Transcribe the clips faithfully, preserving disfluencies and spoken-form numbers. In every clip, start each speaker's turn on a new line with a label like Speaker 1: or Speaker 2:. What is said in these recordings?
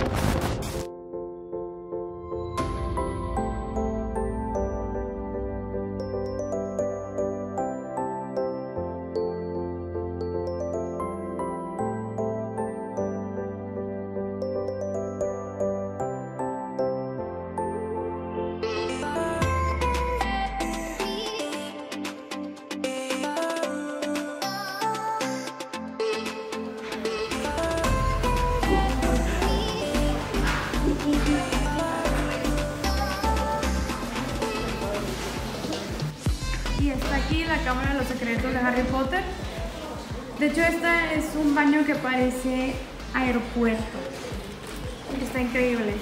Speaker 1: Y está aquí la Cámara de los Secretos de Harry Potter. De hecho, este es un baño que parece aeropuerto. Está increíble.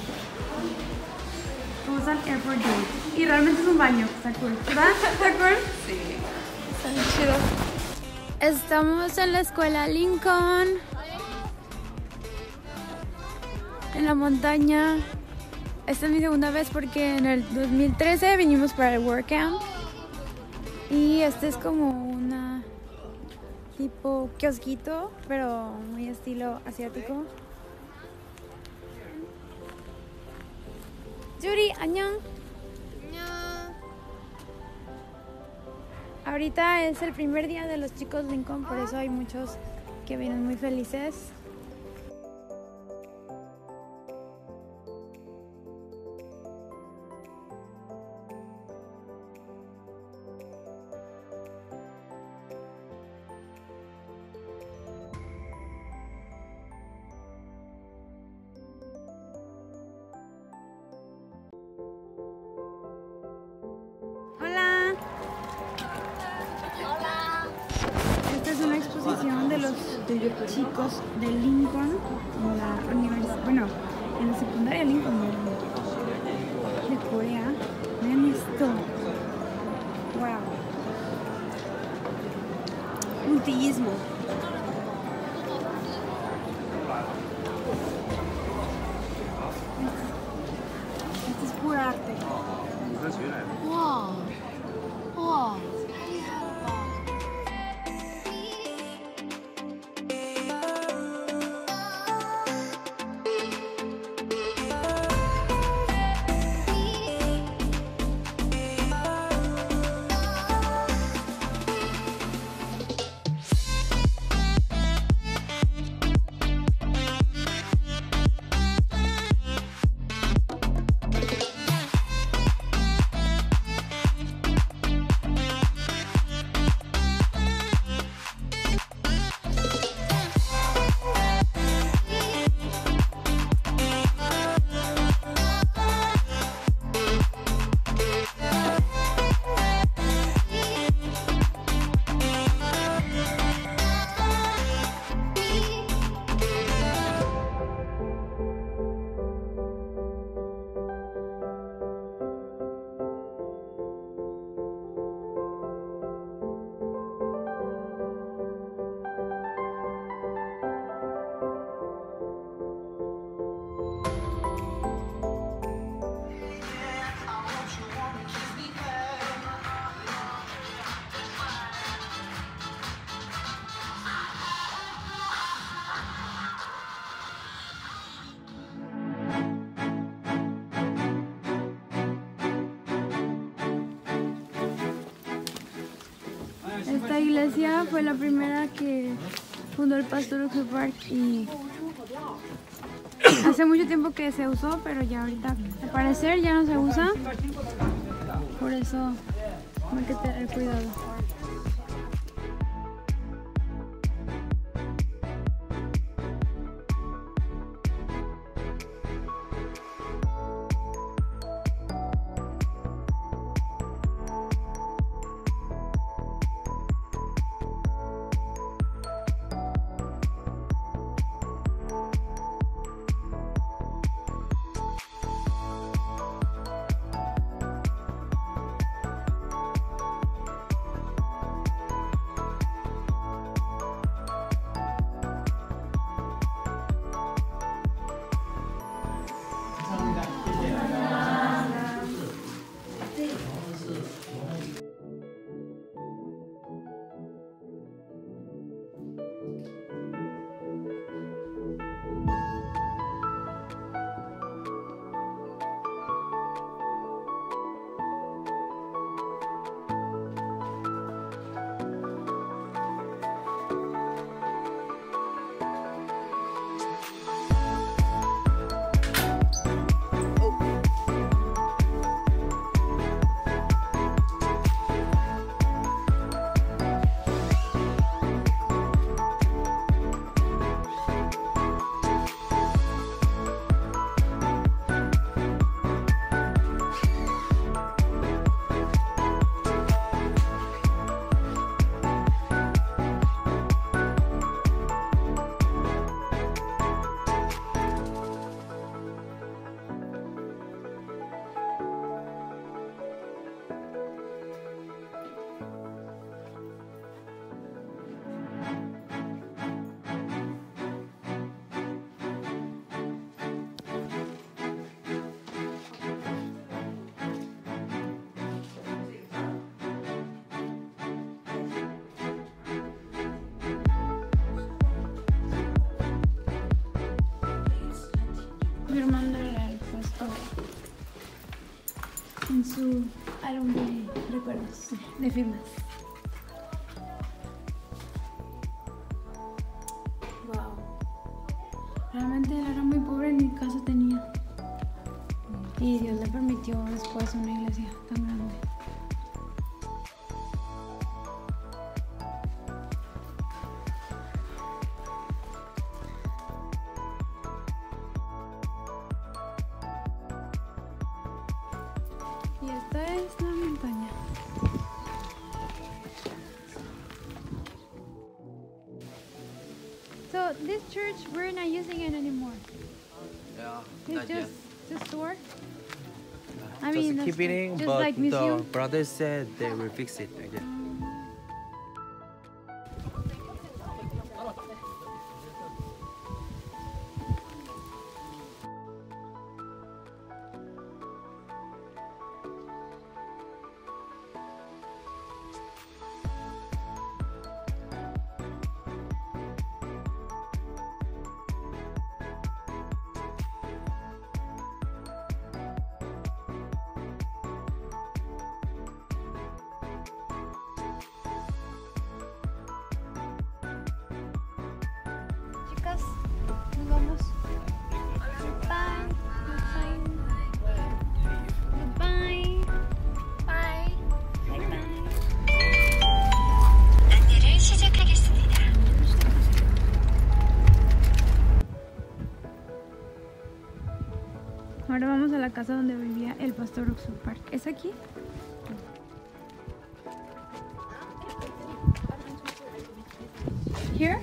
Speaker 1: Usan Airport Gate. Y realmente es un baño. Está cool. ¿Verdad? ¿Está cool?
Speaker 2: Sí. Está muy chido.
Speaker 1: Estamos en la escuela Lincoln. En la montaña. Esta es mi segunda vez porque en el dos mil trece vinimos para el WordCamp. Y este es como una tipo kiosquito, pero muy estilo asiático. Yuri, annyeong. Ahorita es el primer día de los chicos Lincoln, por eso hay muchos que vienen muy felices. Hola. Esta es una exposición de los chicos de Lincoln en la universidad, bueno, en la secundaria Lincoln de, de Corea. Vean esto. Wow. Puntillismo. Esto es pura arte.
Speaker 2: Wow. Wow.
Speaker 1: Esta iglesia fue la primera que fundó el pastor Uju Park y hace mucho tiempo que se usó, pero ya ahorita al parecer ya no se usa, por eso hay que tener cuidado. firmándole al pastor en su álbum de recuerdos, de firmas. Wow. Realmente él era muy pobre, ni casa tenía. Y Dios le permitió después una iglesia tan grande. Y esta es la montaña. So this church, we're not using it anymore.
Speaker 3: Yeah,
Speaker 1: It's
Speaker 3: not yet.
Speaker 1: just the store. I
Speaker 3: Just
Speaker 1: mean,
Speaker 3: keep
Speaker 1: that's
Speaker 3: it in,
Speaker 1: just
Speaker 3: but
Speaker 1: like
Speaker 3: the
Speaker 1: museum.
Speaker 3: brothers said they will fix it again.
Speaker 1: Chicas, nos vamos. Bye. Goodbye. Bye. Bye. Bye.
Speaker 4: 안내를 시작하겠습니다.
Speaker 1: Ahora vamos a la casa donde vivía el pastor Oxford Park. ¿Es aquí? Here?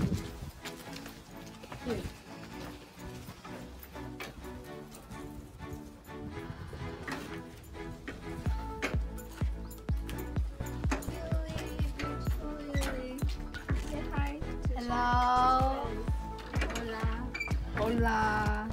Speaker 2: Hello. Hola. Hola.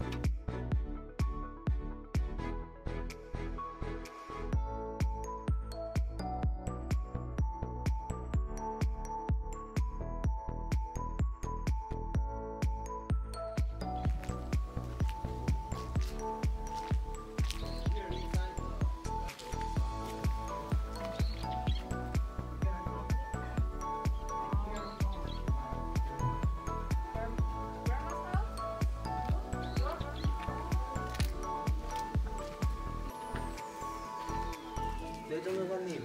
Speaker 3: 네, 전무사님.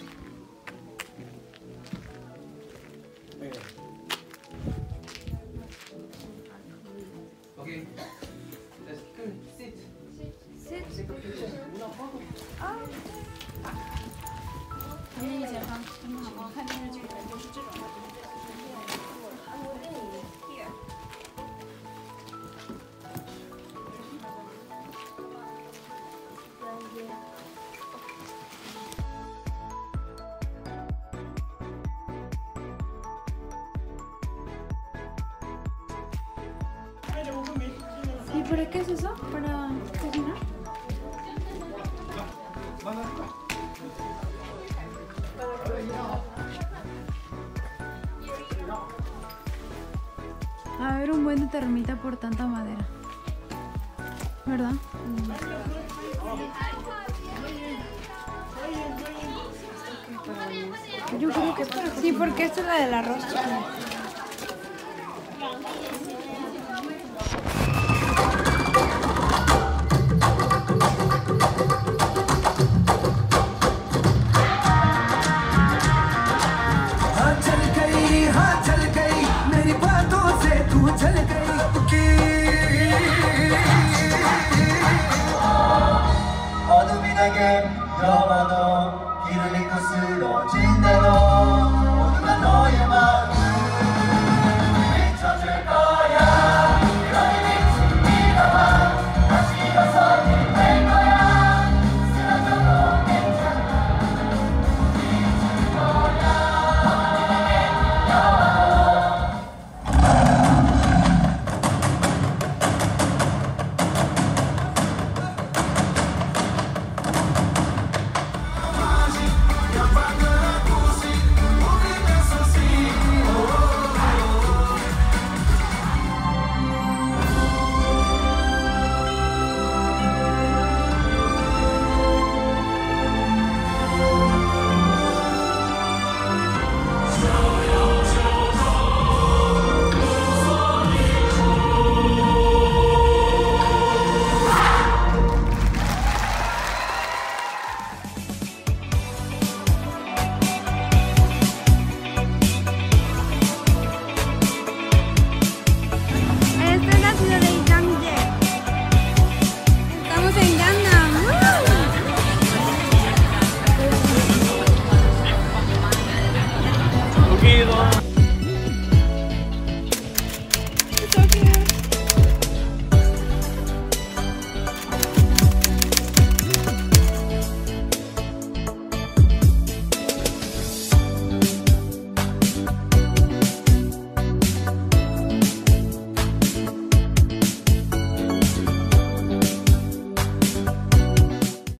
Speaker 3: Okay. Let's go. Sit.
Speaker 1: ¿Y para qué es eso? ¿Para cocinar? A ver, un buen de termita por tanta madera. ¿Verdad? Yo creo que sí, porque esta es la del arroz, chico.